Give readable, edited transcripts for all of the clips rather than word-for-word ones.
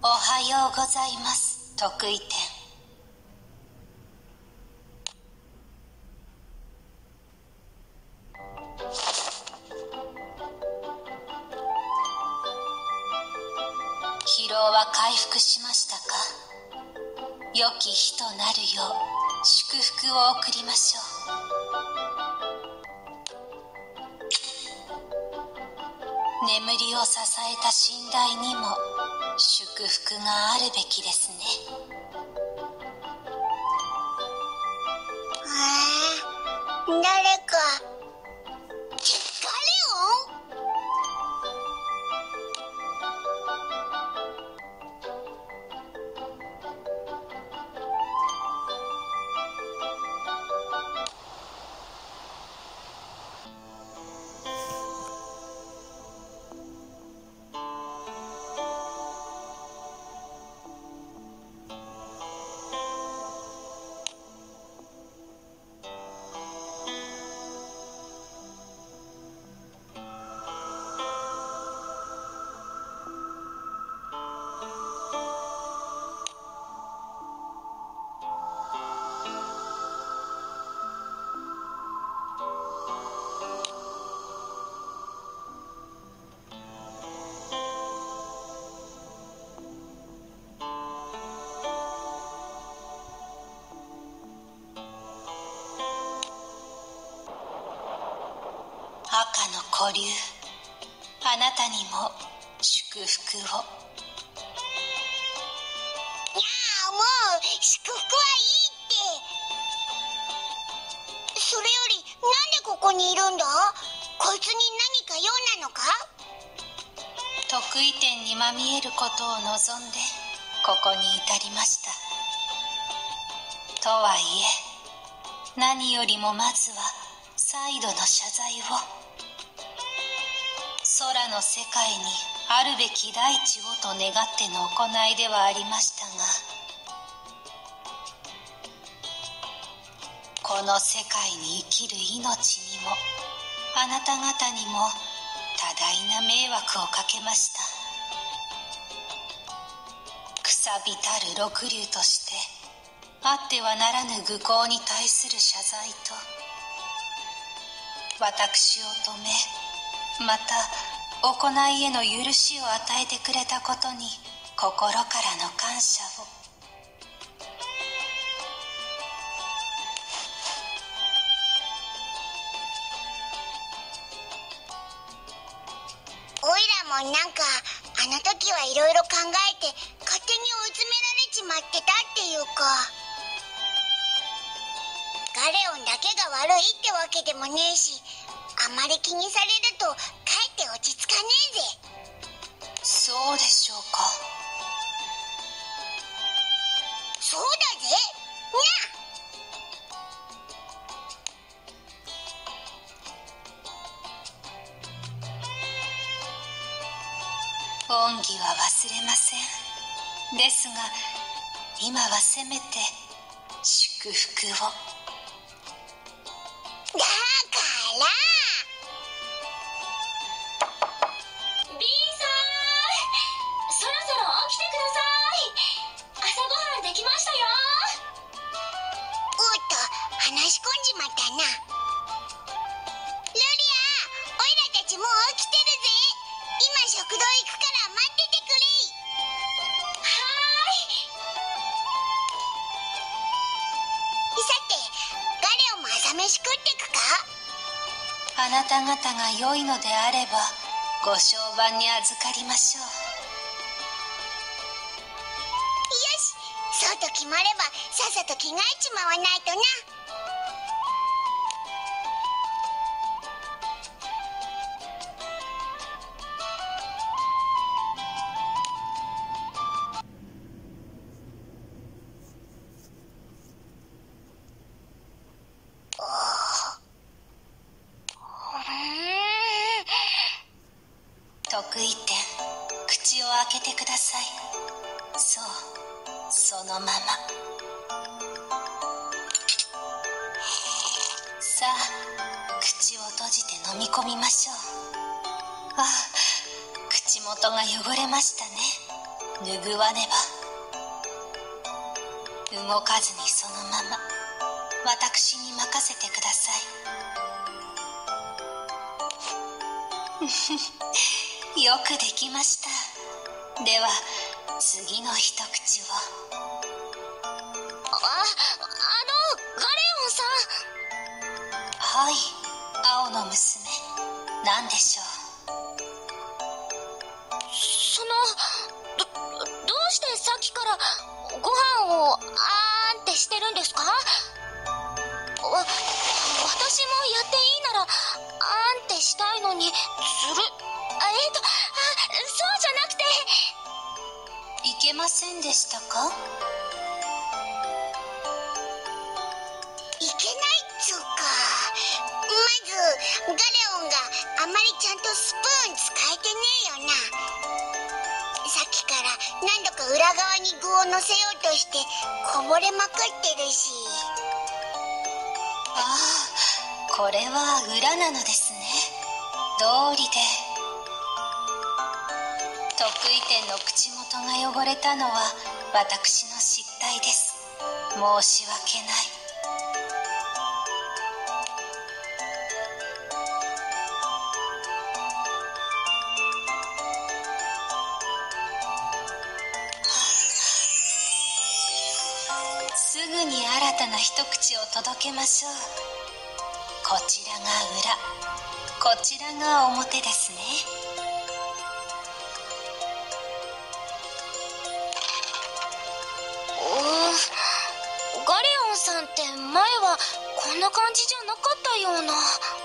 おはようございます。得意点。疲労は回復しましたか？良き日となるよう祝福を送りましょう。眠りを支えた寝台にも祝福があるべきですね。 誰かガレオン？ 赤の古竜、あなたにも祝福を。 いやもう祝福はいいって。それよりなんでここにいるんだ？こいつに何か用なのか？ 得意点にまみえることを望んでここに至りました。とはいえ何よりもまずは再度の謝罪を。空の世界にあるべき大地をと願っての行いではありましたが、この世界に生きる命にもあなた方にも多大な迷惑をかけました。くさびたる六竜としてあってはならぬ愚行に対する謝罪と、私を止めまた行いへの許しを与えてくれたことに心からの感謝を。 おいらもなんかあの時はいろいろ考えて勝手に追い詰められちまってたっていうか、ガレオンだけが悪いってわけでもねえし、あまり気にされるとかえって落ち着かねえぜ。 そうでしょうか。 そうだぜ恩義は忘れません。ですが今はせめて祝福を。 だからビーさん、そろそろ起きてください。朝ごはんできましたよ。 おっと話し込んじまったな。ルリア、おいらたちもう起きてるぜ。今食堂行くから待っててくれ。さてガレオも朝飯食ってくか？ あなた方が良いのであればご相伴に預かりましょう。 よし、そうと決まればさっさと着替えちまわないとな。 得意点、口を開けてください。そう、そのまま。さあ口を閉じて飲み込みましょう。ああ、口元が汚れましたね。 拭わねば。動かずにそのまま私に任せてください。よくできました。では次の一口を。 ガレオンさん。 はい、青の娘、何でしょう。 どうしてさっきからご飯をあーんってしてるんですか？私もやっていいならあーんってしたいのにそうじゃなくて。 いけませんでしたか？ いけないっつうか、まずガレオンがあまりちゃんとスプーン使えてねえよな。さっきから何度か裏側に具を乗せようとしてこぼれまくってるし。 ああ、これは裏なのですね。道理で。得意点の口元が汚れたのは私の失態です。申し訳ない。すぐに新たな一口を届けましょう。こちらが裏、こちらが表ですね。 ガレオンさんって前はこんな感じじゃなかったような。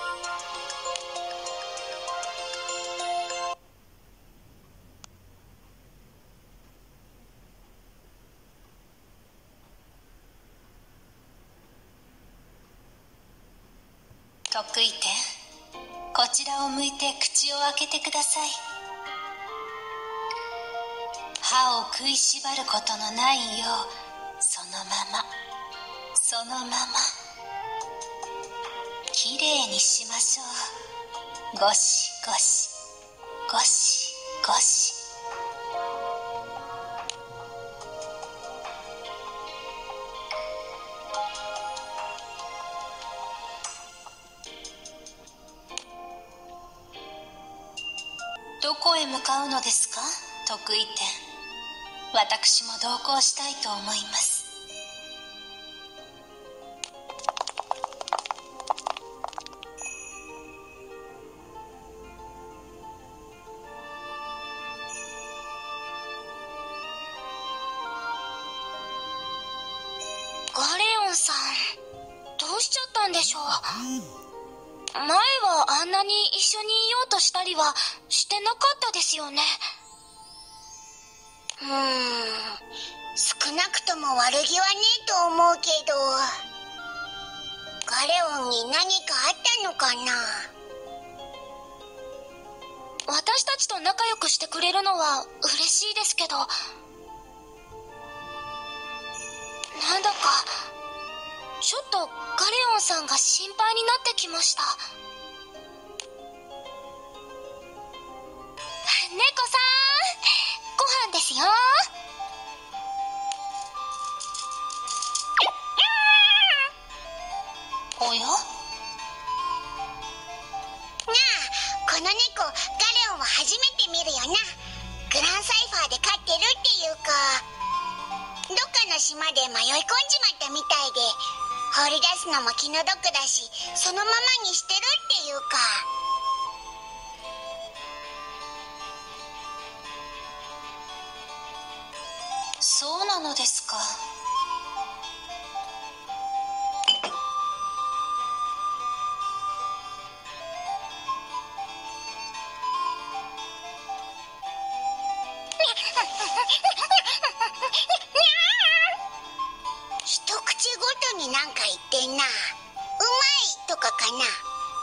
得意点、こちらを向いて口を開けてください。歯を食いしばることのないよう、そのままきれいにしましょう。ゴシゴシゴシゴシ。どこへ向かうのですか、得意点。私も同行したいと思います。 ガレオンさん、どうしちゃったんでしょう。前はあんなに一緒にいようとしたりはしてなかったですよね。 少なくとも悪気はねえと思うけど、ガレオンに何かあったのかな。 私たちと仲良くしてくれるのは嬉しいですけど、なんだかちょっとガレオンさんが心配になってきました。猫さん、ご飯ですよ。 おや？ なあ、この猫ガレオンは初めて見るよな。グランサイファーで飼ってるっていうか、どっかの島で迷い込んじまったみたいで、放り出すのも気の毒だし、そのままにしてるっていうか。 そうなのですか。 一口ごとになんか言ってんな。うまいとかかな。 だ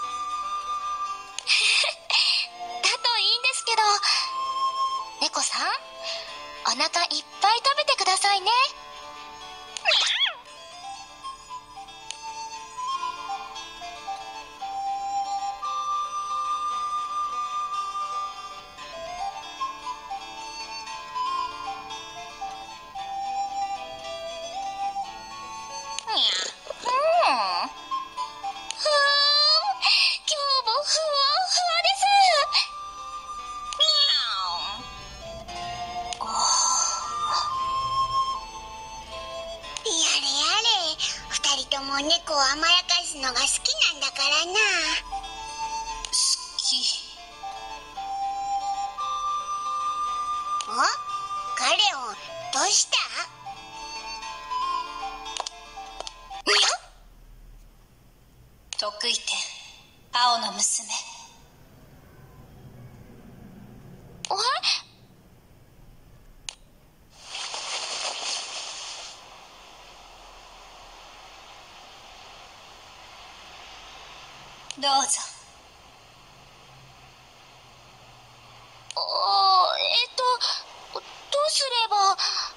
といいんですけど、猫さん、お腹いっぱい食べてくださいね。 お猫を甘やかすのが好きなんだからな。 好き。 お、ガレオン、どうした？ 得意点、青の娘。どうぞ。 どうすれば。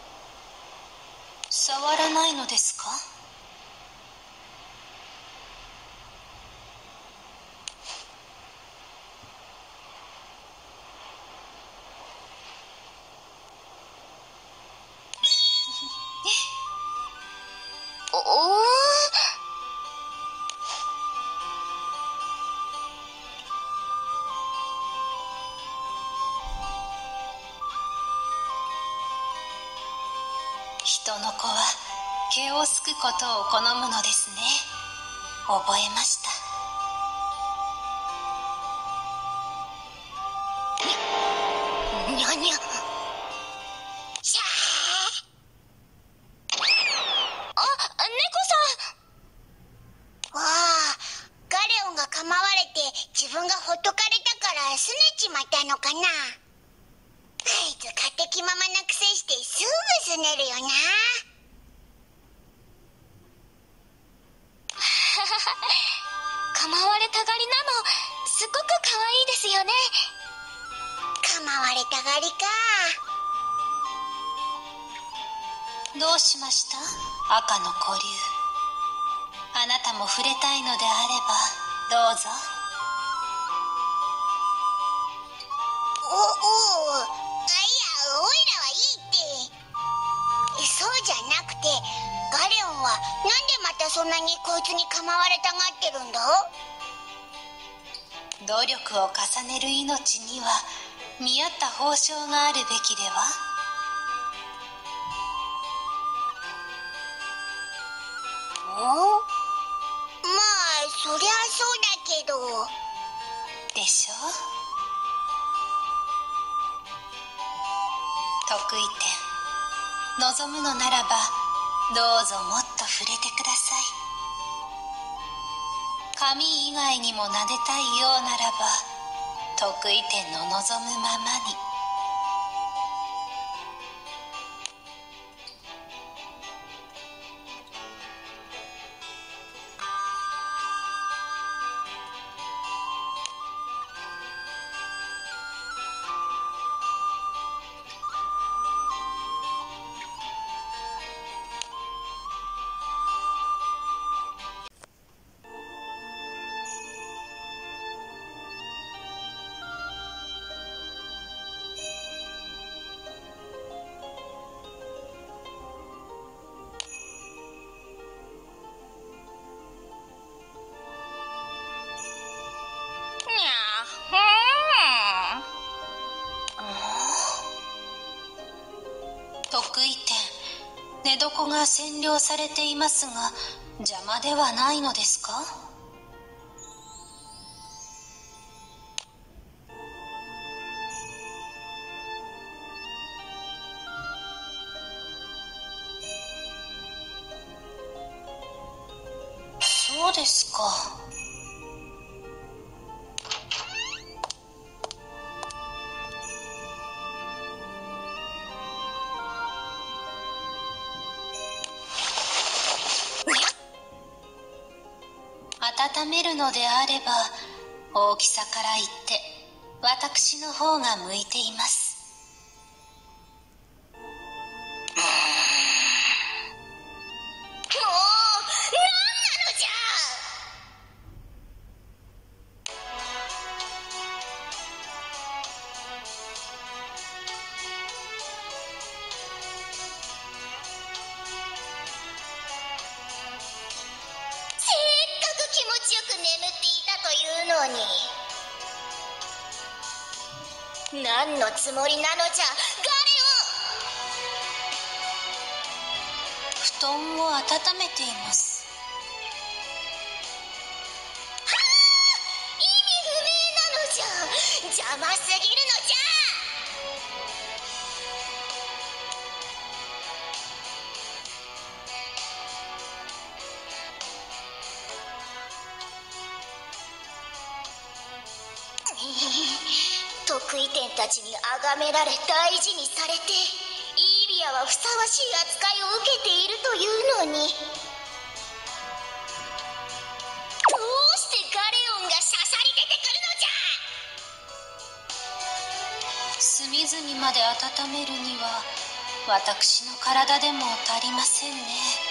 触らないのですか？人の子は毛をすくことを好むのですね。覚えました。 にゃにゃ。シャー。 猫さん。 わあ、ガレオンが構われて自分がほっとかれたからすねちまったのかな。あいつ勝手気ままなくせしてすぐすねるよな。 構われたがりなのすごく可愛いですよね。 構われたがりか。 どうしました？赤の古竜。あなたも触れたいのであればどうぞ。 おお、いや、おいらはいいって。そうじゃなくて、ガレオンはなんでまたそんなにこいつに構われたがってるんだ？ 努力を重ねる命には見合った報酬があるべきでは？ まあそりゃそうだけど。 でしょう？得意点、望むのならばどうぞもっと触れてください。髪以外にも撫でたいようならば得意点の望むままに。得意点、寝床が占領されていますが邪魔ではないのですか？そうですか。温めるのであれば大きさから言って私の方が向いています。 気持ちよく眠っていたというのに、何のつもりなのじゃガレオン。 布団を温めています。 邪魔すぎるのじゃ。得意点たちに崇められ大事にされて、イーリアはふさわしい扱いを受けているというのに、どうしてガレオンがしゃしゃり出てくるのじゃ。 隅々まで温めるには私の体でも足りませんね。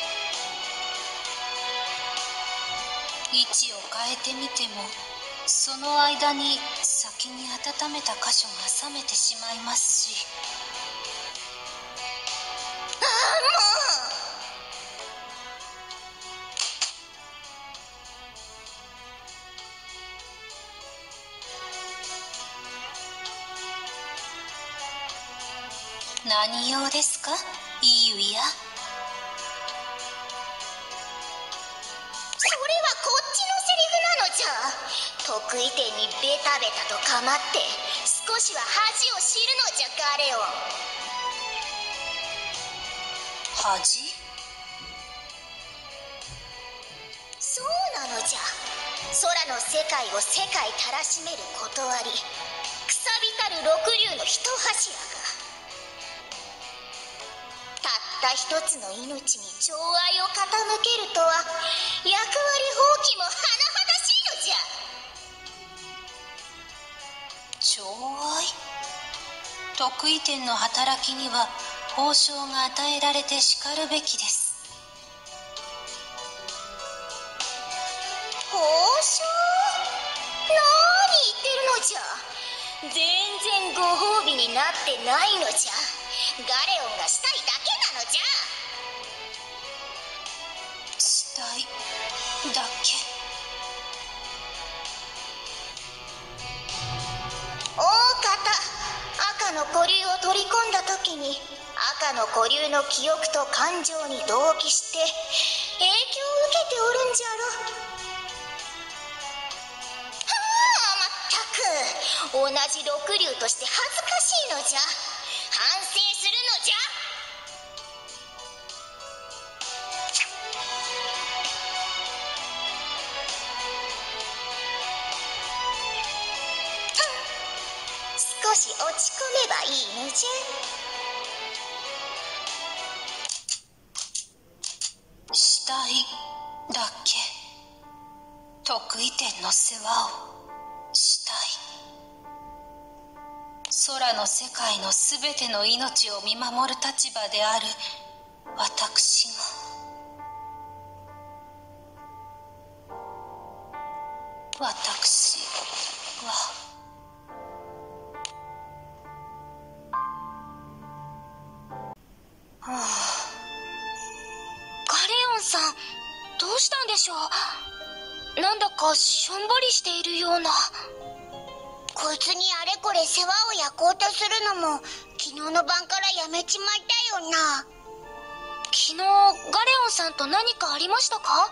位置を変えてみてもその間に先に温めた箇所が冷めてしまいますし。 ああ、もう。 何用ですか、イーウィア。 それはこっちのセリフなのじゃ。得意点にベタベタと構って少しは恥を知るのじゃ、ガレオン。 恥？ そうなのじゃ。空の世界を世界たらしめる断り、くさびたる六竜の一柱がたった一つの命に寵愛を傾けるとは、役割放棄も甚だしいのじゃ。 寵愛？得意点の働きには報奨が与えられてしかるべきです。 報奨？何言ってるのじゃ。全然ご褒美になってないのじゃ。ガレオンがしたいだけなのじゃ。 したいだけ。 大方、赤の古竜を取り込んだ時に赤の古竜の記憶と感情に同期して影響を受けておるんじゃろ。はあ、まったく同じ六竜として恥ずかしいのじゃ。反省するのじゃ。少し落ち込めばいいのじゃ。したいだけ。得意点の世話をしたい。空の世界のすべての命を見守る立場である私が。私はガレオンさん、どうしたんでしょう。なんだかしょんぼりしているような。 こいつにあれこれ世話を焼こうとするのも昨日の晩からやめちまったよな。 昨日ガレオンさんと何かありましたか？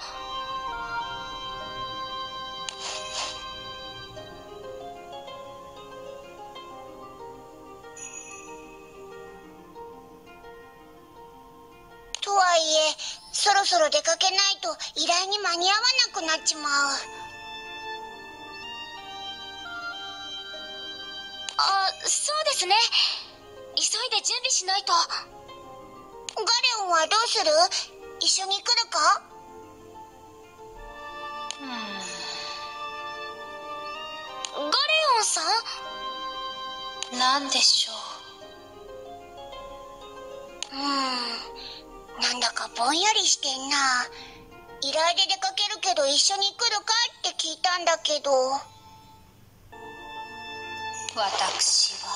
とはいえそろそろ出かけないと依頼に間に合わなくなっちまう。 そうですね。急いで準備しないと。 ガレオンはどうする？一緒に来るか？ ガレオンさん？ 何でしょう。 なんだかぼんやりしてんな。依頼で出かけるけど一緒に来るかって聞いたんだけど。 私は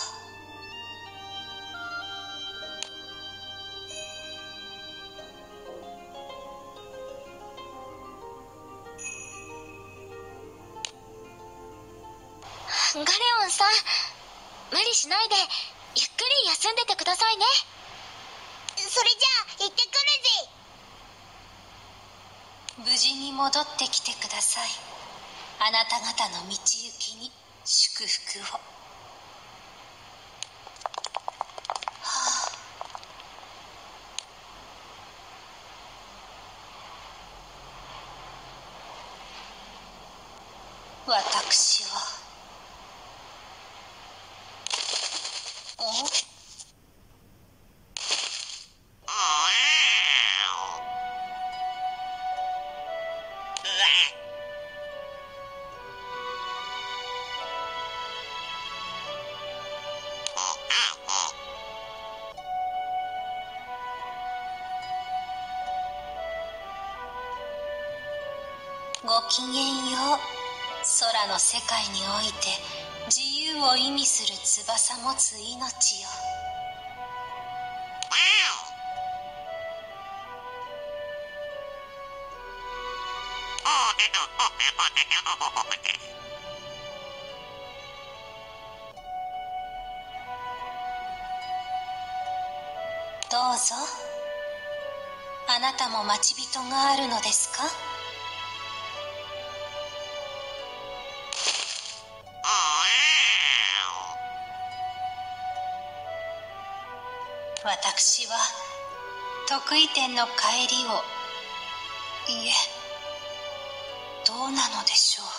ガレオンさん、無理しないでゆっくり休んでてくださいね。 それじゃあ行ってくるぜ。 無事に戻ってきてください。あなた方の道行きに祝福を。 ごきげんよう。空の世界において自由を意味する翼持つ命よ。どうぞ。あなたも待ち人があるのですか？私は得意点の帰りを、いえ、どうなのでしょ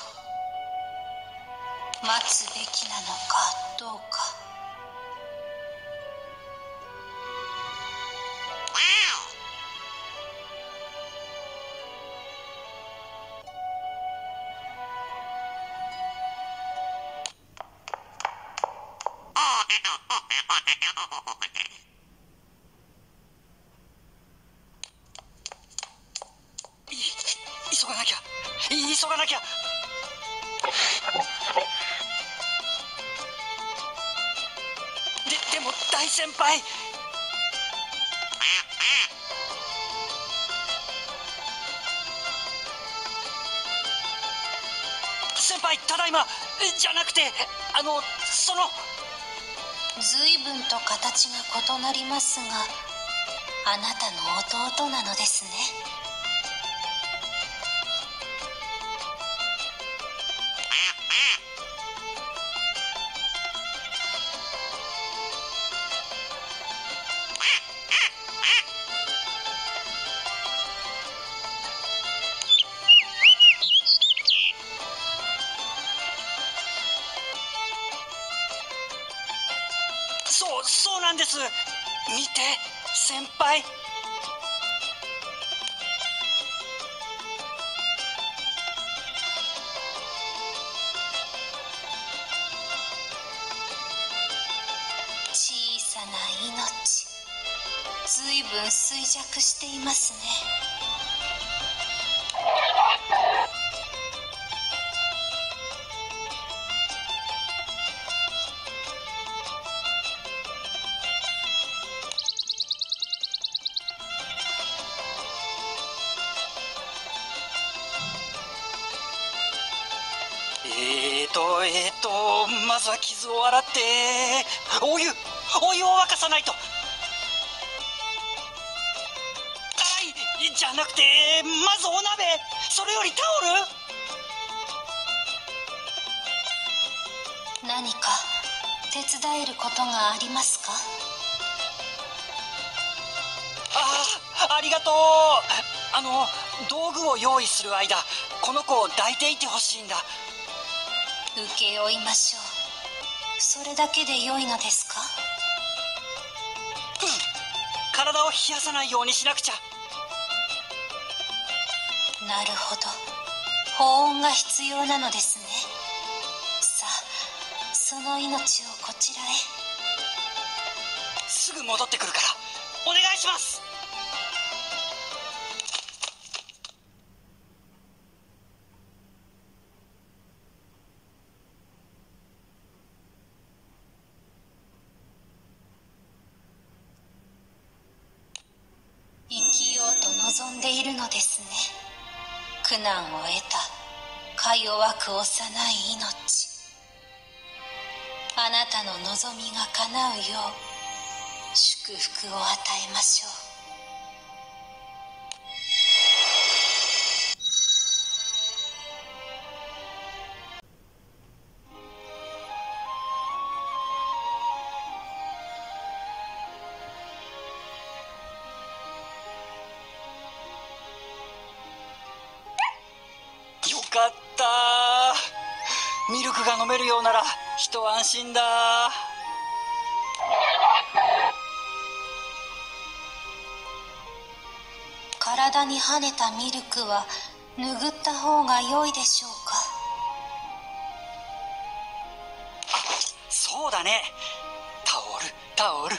う。待つべきなのかどうか。 急がなきゃ、急がなきゃ。でも大先輩。先輩、ただいま。じゃなくて、その。 随分と形が異なりますが、あなたの弟なのですね。 そうなんです。見て、先輩。 小さな命、随分衰弱していますね。 まずは傷を洗って、お湯を沸かさないと。じゃなくて、まずお鍋、それよりタオル。 何か手伝えることがありますか？ ありがとう。道具を用意する間、この子を抱いていてほしいんだ。 請け負いましょう。それだけで良いのですか？ 体を冷やさないようにしなくちゃ。 なるほど、保温が必要なのですね。さあ、その命をこちらへ。 すぐ戻ってくるからお願いします。 生きようと望んでいるのですね。苦難を得たか弱く幼い命。あなたの望みが叶うよう祝福を与えましょう。 よかった。ミルクが飲めるようなら一安心だ。 体に跳ねたミルクは拭った方が良いでしょうか。 そうだね。タオル。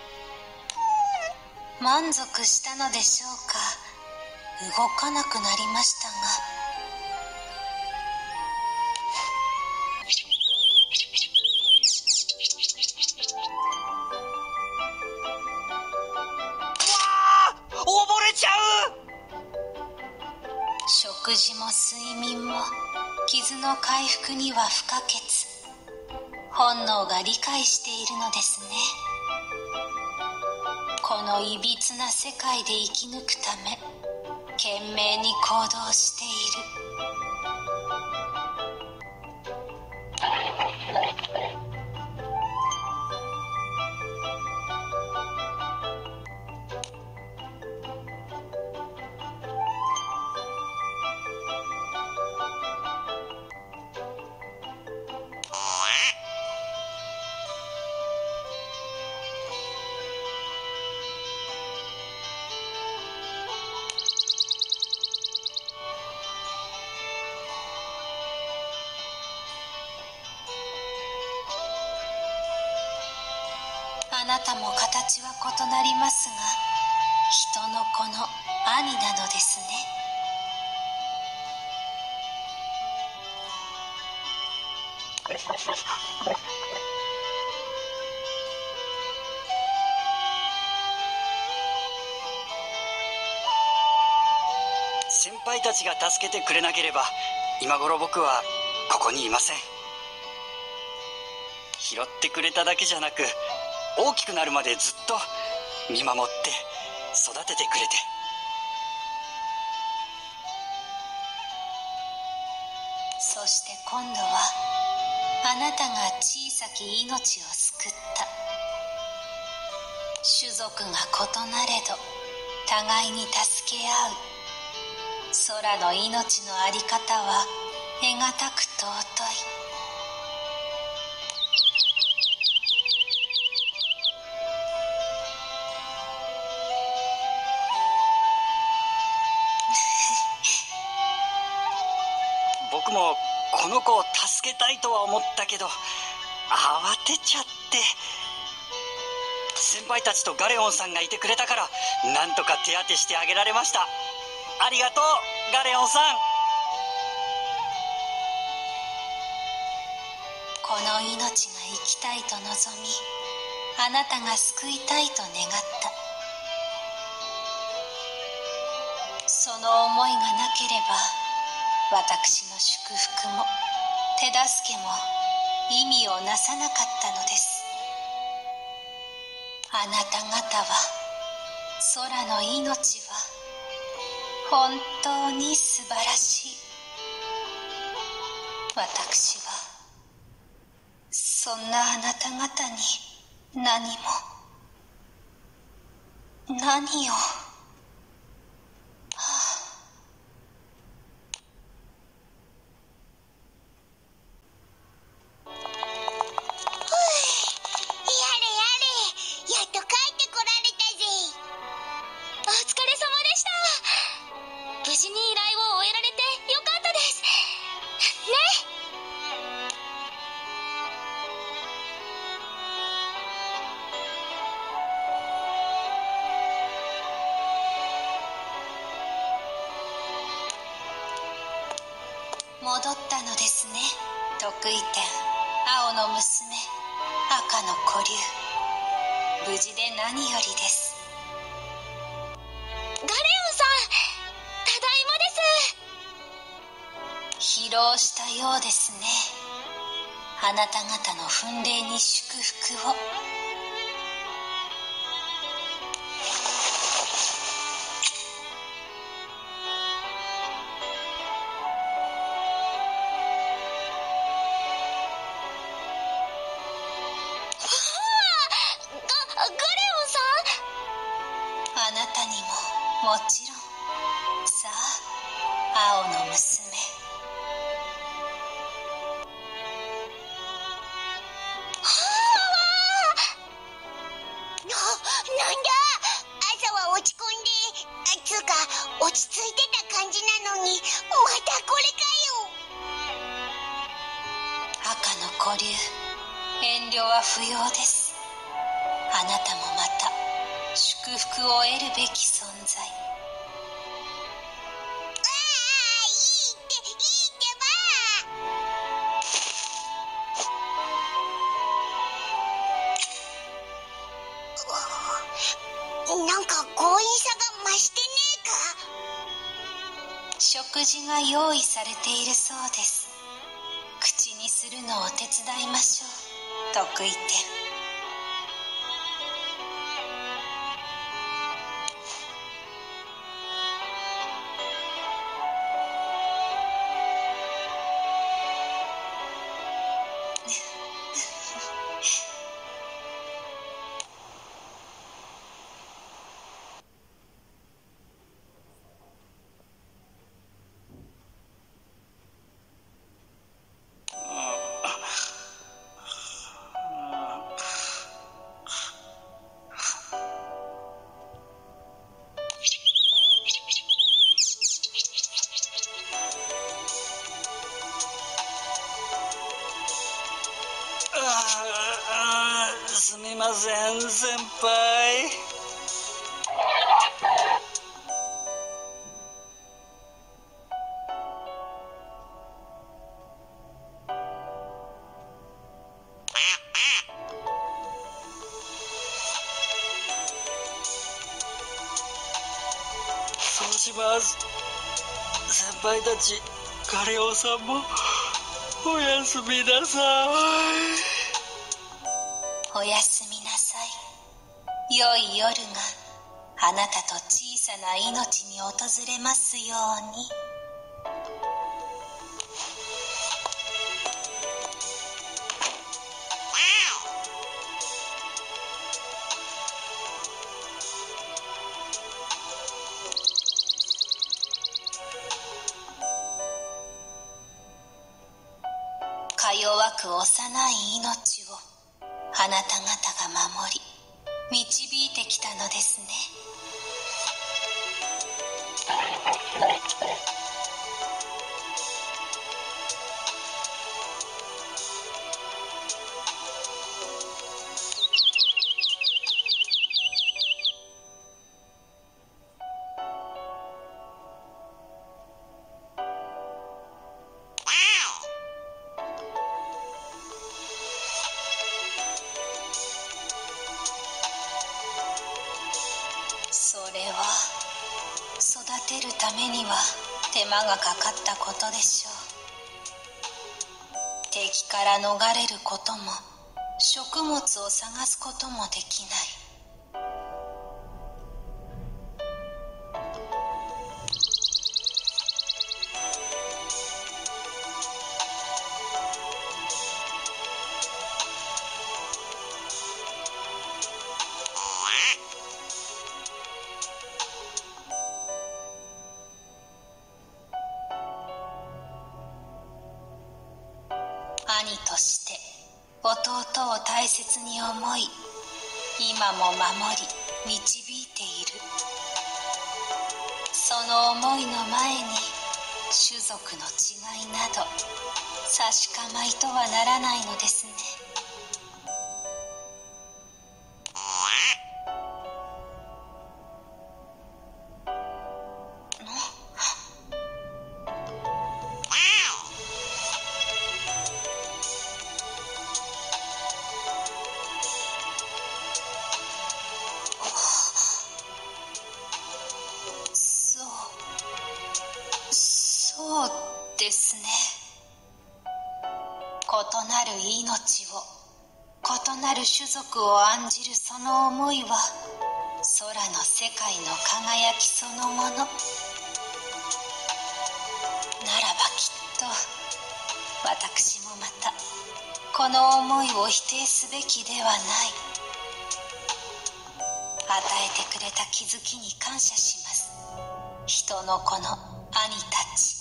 満足したのでしょうか。動かなくなりましたが。 溺れちゃう。 食事も睡眠も傷の回復には不可欠。本能が理解しているのですね。このいびつな世界で生き抜くため懸命に行動している。あなたも形は異なりますが、人の子の兄なのですね。 先輩たちが助けてくれなければ今頃僕はここにいません。拾ってくれただけじゃなく、大きくなるまでずっと見守って育ててくれて。 そして今度はあなたが小さき命を救った。種族が異なれど互いに助け合う空の命のあり方は得難く尊い。 僕もこの子を助けたいとは思ったけど、慌てちゃって。先輩たちとガレオンさんがいてくれたから、なんとか手当てしてあげられました。ありがとう、ガレオンさん。 この命が生きたいと望み、あなたが救いたいと願った。その思いがなければ、私の祝福も手助けも意味をなさなかったのです。あなた方は、空の命は本当に素晴らしい。私はそんなあなた方に何を戻ったのですね。得意点、青の娘、赤の子竜。無事で何よりです。 ガレオンさん、ただいまです。 疲労したようですね。あなた方の奮励に祝福を。あなたにももちろん。さあ、青の娘。 なんだ、朝は落ち込んで、つつうか落ち着いてた感じなのに、またこれかよ。 赤の古流、遠慮は不要です。あなたもまた祝福を得るべき存在。 いいってば。なんか強引さが増してねえか。 食事が用意されているそうです。口にするのを手伝いましょう。得意点。すみません、先輩。そうします。先輩たち、ガレオさんもおやすみなさい。おやすみなさい。良い夜があなたと小さな命に訪れますように。か弱く幼い命をあなた方が守り導いてきたのですね。それは育てるためには手間がかかったことでしょう。敵から逃れることも食物を探すこともできない。兄として弟を大切に思い、今も守り導いている。その思いの前に種族の違いなど差し構いとはならないのですね。そうですね。異なる命を、異なる種族を案じるその思いは空の世界の輝きそのもの。ならばきっと私もまたこの思いを否定すべきではない。与えてくれた気づきに感謝します。人の子の兄たち。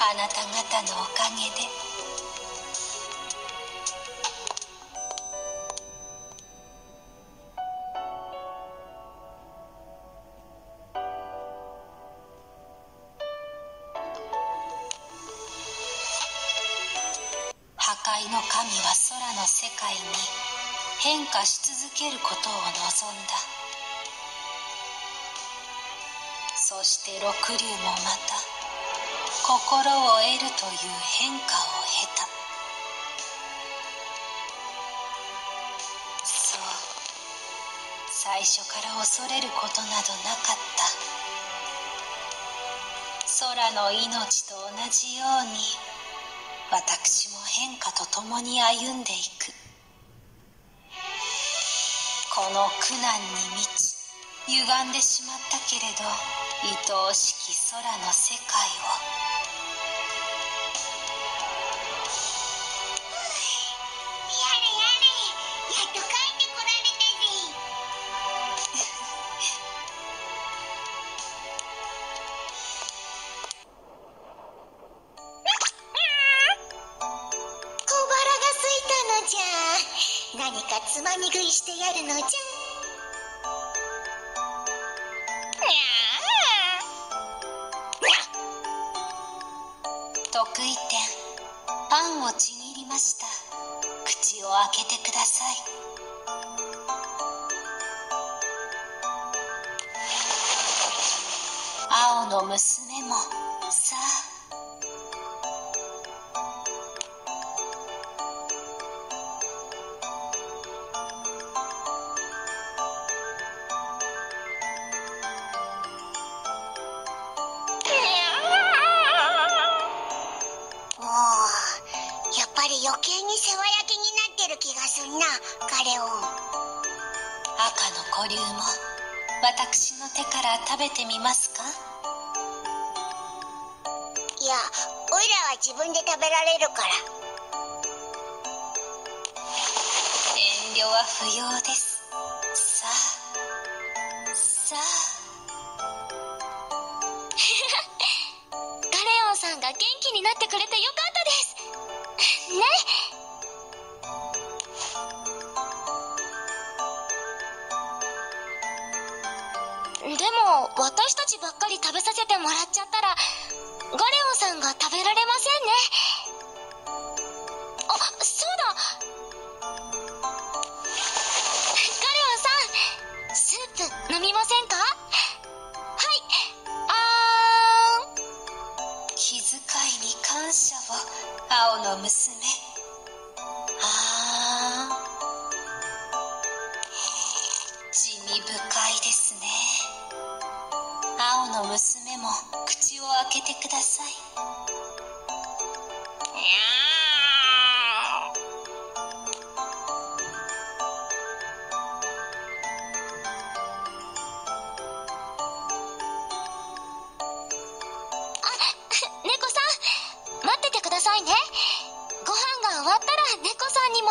あなた方のおかげで。破壊の神は空の世界に変化し続けることを望んだ。そして六竜もまた心を得るという変化を経た。そう、最初から恐れることなどなかった。空の命と同じように私も変化とともに歩んでいく。この苦難に満ち歪んでしまったけれど愛おしき空の世界を。 やれやれ、やっと帰ってこられたぜ。小腹が空いたのじゃ。何かつまみ食いしてやるのじゃ。 得意点、パンをちぎりました。口を開けてください。青の娘もさあ。 やっぱり余計に世話焼きになってる気がすんな、ガレオン。 赤の古竜も私の手から食べてみますか？ いや、オイラは自分で食べられるから。 遠慮は不要です。さあさあ。 ガレオンさんが元気になってくれてよかったですね。でも私たちばっかり食べさせてもらっちゃったらガレオンさんが食べられませんね。あ、そうだ、ガレオンさん、スープ飲みませんか？はい、 気遣いに感謝を、青の娘。地味深いですね。青の娘も口を開けてください。 猫さん、待っててくださいね。ご飯が終わったら猫さんにも。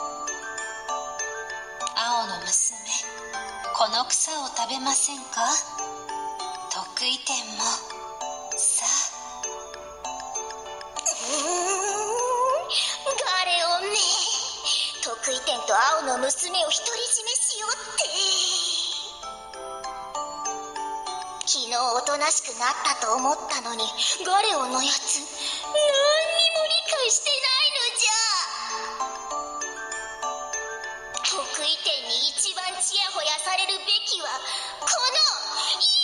青の娘、この草を食べませんか？得意点もさあ。 ガレオンね、得意点と青の娘を独り占めしようって。昨日おとなしくなったと思ったのに、ガレオンのやつ何にも理解してないのじゃ。得意点に一番チヤホヤされるべきはこの